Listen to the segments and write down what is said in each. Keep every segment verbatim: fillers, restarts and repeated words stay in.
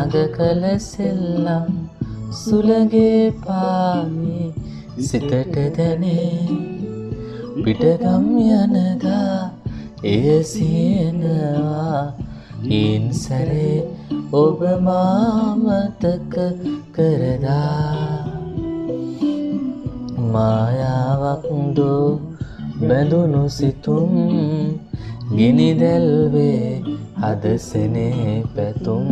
දඟ කළ සෙල්ලම් සුළගේ පාවේ සිතට දැනේ පිටගම් යනදා එය සියනවා ඉන් සැරේ ඔබ මාමතක කරදා මායාවක් දෝ බැඳුණු සිතුම් ගිනි දැල්වේ හද සෙනේ පැතුම්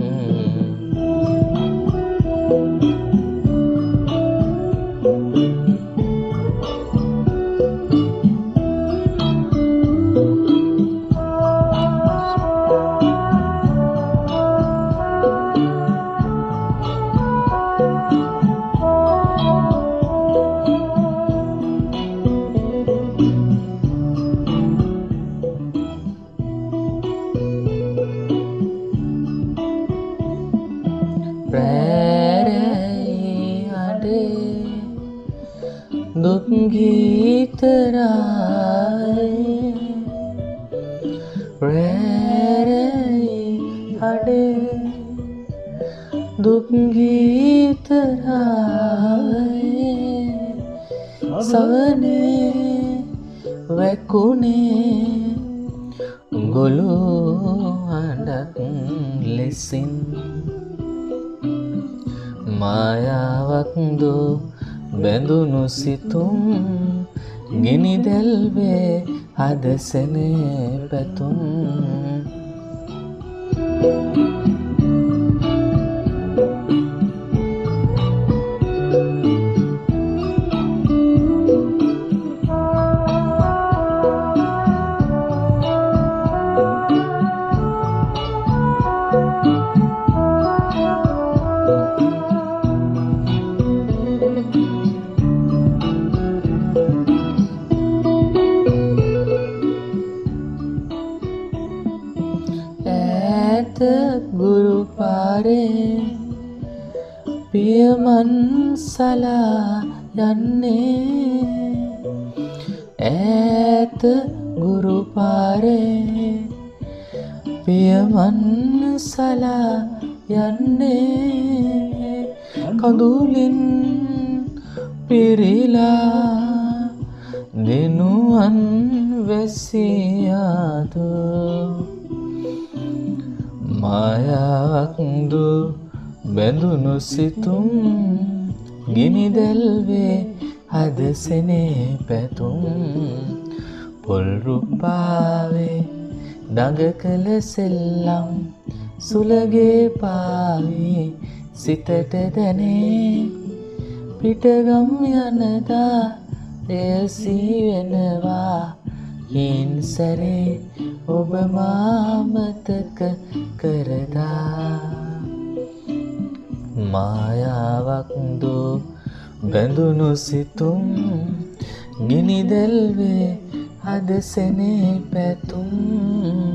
දුක් ගීතරයි රැරයි අඩේ දුක් ගීතරයි සවනේ වැකුනේ ගොළු අඬක් ලෙසින් මායාවක් දෝ බැඳුණු සිතුම් ගිනි දැල්වේ හද සෙනේ පැතුම් ගුරු පාරේ පියමන් සලා යන්නේ ඈත ගුරු පාරේ පියමන් සලා යන්නේ කඳුලින් පිරිලා දිනුවන් වැසියාදු මායාවක් දෝ බැඳුණු සිතුම් ගිනි දැල්වේ හද සෙනේ පැතුම් පොල් රුපාවේ දඟ කළ සෙල්ලම් සුළගේ පාවේ සිතට දැනේ පිටගම් යනදා එය සිවෙනවා හින් සැරේ ඔබ මාමතක කරදා මායාවක් දෝ බැඳුණු සිතුම් ගිනි දැල්වේ හද සෙනේ පැතුම්